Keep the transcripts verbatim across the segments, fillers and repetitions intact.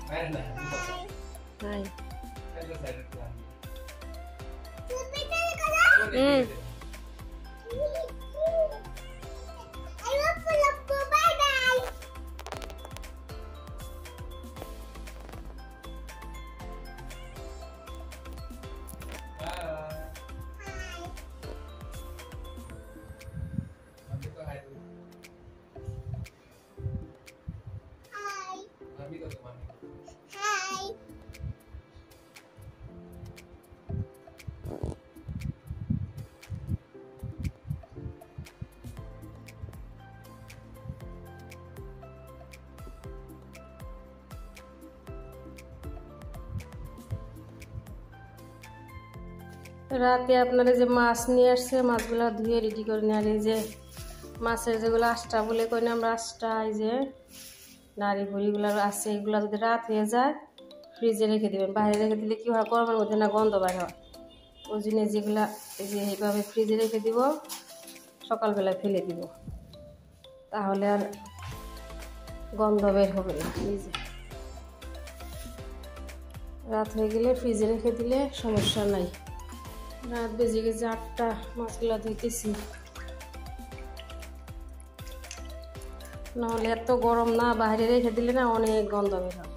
Hai. Hmm. রাতে আপনারা যে মাছ নিয়ে আসছে মাছগুলো ধুয়ে রেডি করে নিয়ে আর এই যে মাছের যেগুলো আষ্টা বলে কই না আমরা আষ্টা এই যে নাড়ি ভুড়িগুলো আছে এগুলো যদি রাত হয়ে যায় ফ্রিজে রেখে দেবেন বাইরে রেখে দিলে কি হয় গরমের মধ্যে না গন্ধ বের হয় ওই জন্য যেগুলা এই যে এইভাবে ফ্রিজে রেখে দিব সকালবেলায় ফেলে দিব তাহলে আর গন্ধ বের হবে না ফ্রিজে রাত হয়ে গেলে ফ্রিজে রেখে দিলে সমস্যা নাই রাত বেজে গেছে আটটা মাছগুলো ধুইতেছি নাহলে এত গরম না বাইরে রেখে দিলে না অনেক গন্ধ বের হয়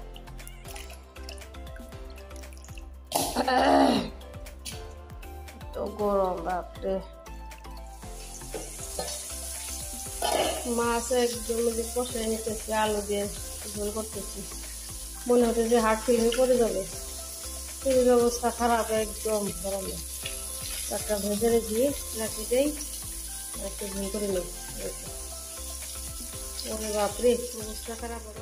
এত গরম বাপরে মাছ একদম কষাই নিতেছি আলু দিয়ে ঝোল করতেছি মনে হচ্ছে যে হার্ট ফিল হয়ে পড়ে যাবে শরীর অবস্থা খারাপ একদম গরমে একটা ভেজে রেখে রাখি দেই একটু ঝোল করে নেই ওরে বাপরে অবস্থা খারাপ হবে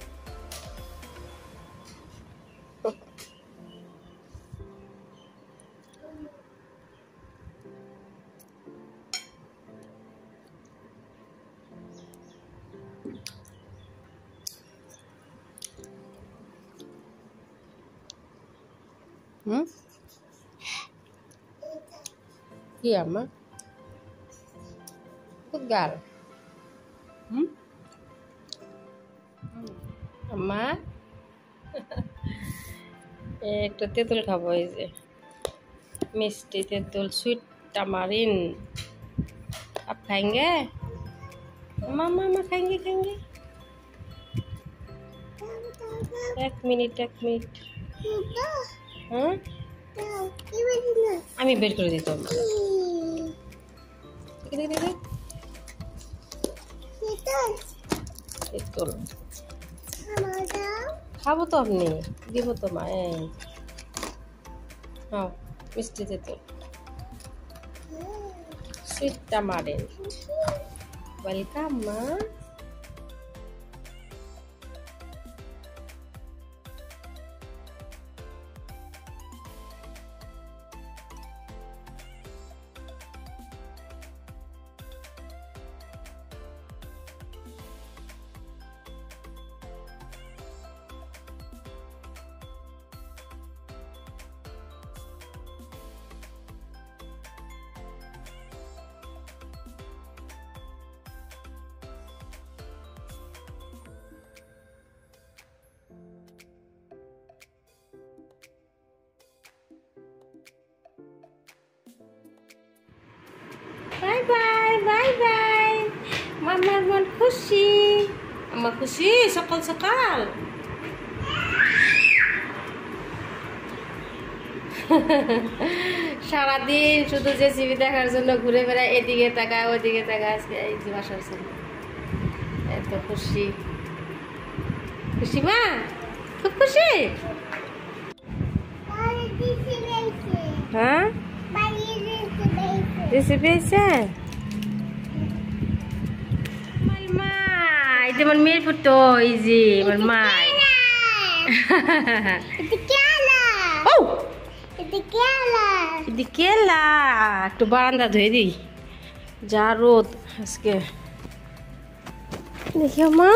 হুম কি আম্মা খুব গাল হুম আম্মা একটা তেঁতুল খাবো এই যে মিষ্টি तेतुल स्वीट टमारिन आप खाएंगे मामा मामा खाएंगे खाएंगे एक मिनट एक मिनट हाँ আমি বের করে দিতাম তেঁতুল খাবো তো আপনি দিব তো মা হ্যাঁ মিষ্টি তেঁতুল সুইট টামারিন ওয়েলকাম মা Bye bye, bye bye. Mama mon খুশি, mama খুশি সকাল সকাল। সারাদিন শুধু যে টিভি দেখার জন্য ঘুরে বেড়ায় এদিকে তাকায় ওদিকে তাকায় আজকে এই যে বাসার সামনে এত খুশি খুশি মা খুব খুশি হ্যাঁ রেসিপি আছে মা এটা আমার মেয়ের ফটো এই যে আমার মা ও এদিকে একটু বারান্দা ধুয়ে দিই যা রোদ আজকে দেখি মা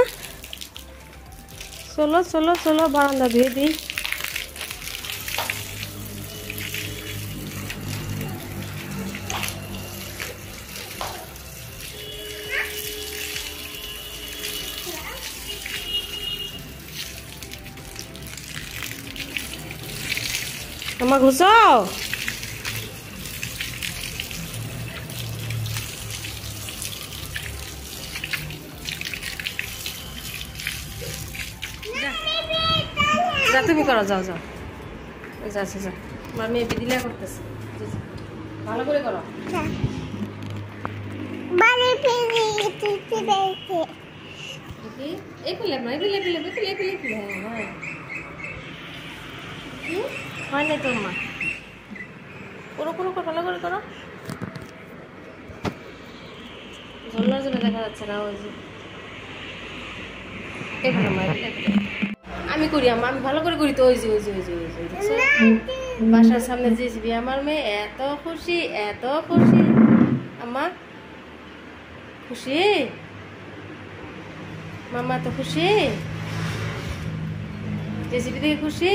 চলো চলো চলো বারান্দা ধুয়ে দিই আমার ঘুষাও যা তুমি করো যাও যাও যাচ্ছে যা আমার মেয়ে বিদিলা করতেছে ভালো করে করো এই পেলে না এই পেলে পেলে পেলে পেলে পেলে হ্যাঁ হয় নাই তোর মা করো করো করো ভালো করে করো ঝোলার জন্য দেখা যাচ্ছে না ওই যে আমি করি আমা আমি ভালো করে করি তো ওই যে ওই যে ওই যে ওই যে দেখছো বাসার সামনে জেসিবি আমার মেয়ে এত খুশি এত খুশি আম্মা খুশি মামা তো খুশি জেসিবি থেকে খুশি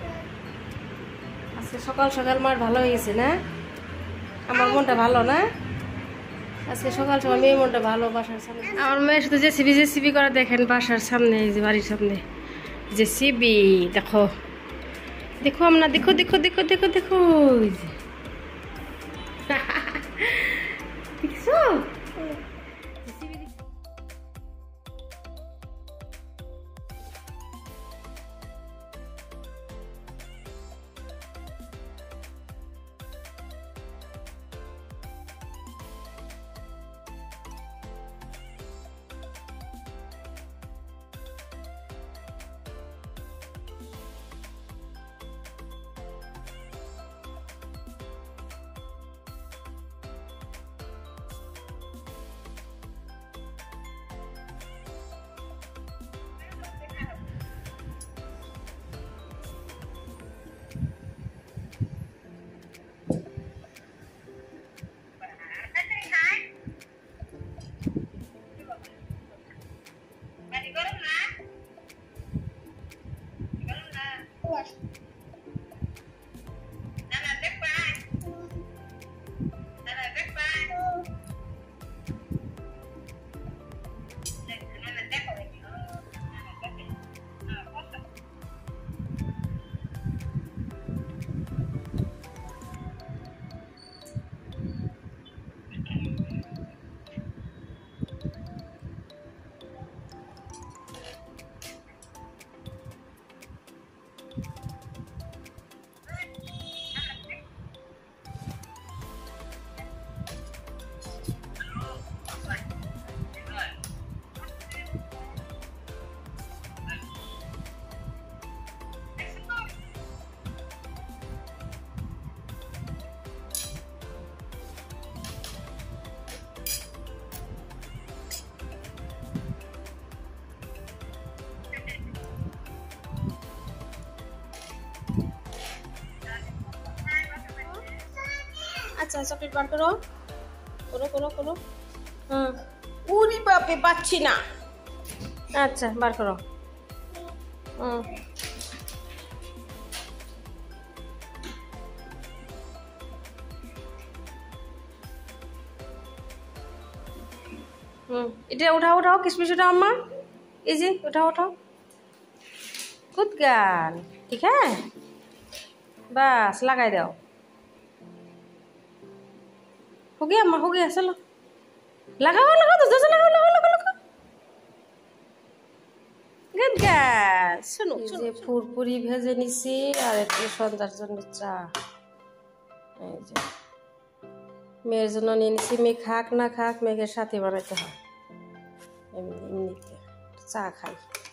আজকে সকাল সকাল মার ভালো হয়ে গেছে না আমার মনটা ভালো না আজকে সকাল সকাল মেয়ে মনটা ভালো বাসার সামনে আমার মেয়ের সাথে জেসিবি জেসিবি করে দেখেন বাসার সামনে এই যে বাড়ির সামনে জেসিবি দেখো দেখো আমরা দেখো দেখো দেখো দেখো দেখো দেখছো আচ্ছা চকলেট বার করো করো করো করো হুম উরি বাপে পাচ্ছি না আচ্ছা বার করো হুম হুম এটা উঠাও উঠাও কিশমিশ উঠাও আম্মা এই যে উঠাও উঠাও গুড গার্ল ঠিক হ্যাঁ বাস লাগাই দাও हो गया अम्मा हो गया चलो लगाओ लगाओ तो जैसे लगाओ लगाओ लगाओ लगाओ गुड गार्ल শুনো যে পুরপুরি ভেজে নিছি আর একটু সন্ধ্যার জন্য চা এই যে মেয়ের জন্য নিয়ে নিছি মেয়ে খাক না খাক মেয়েকে সাথে বানাইতে হয় এমনি এমনিতে চা খাই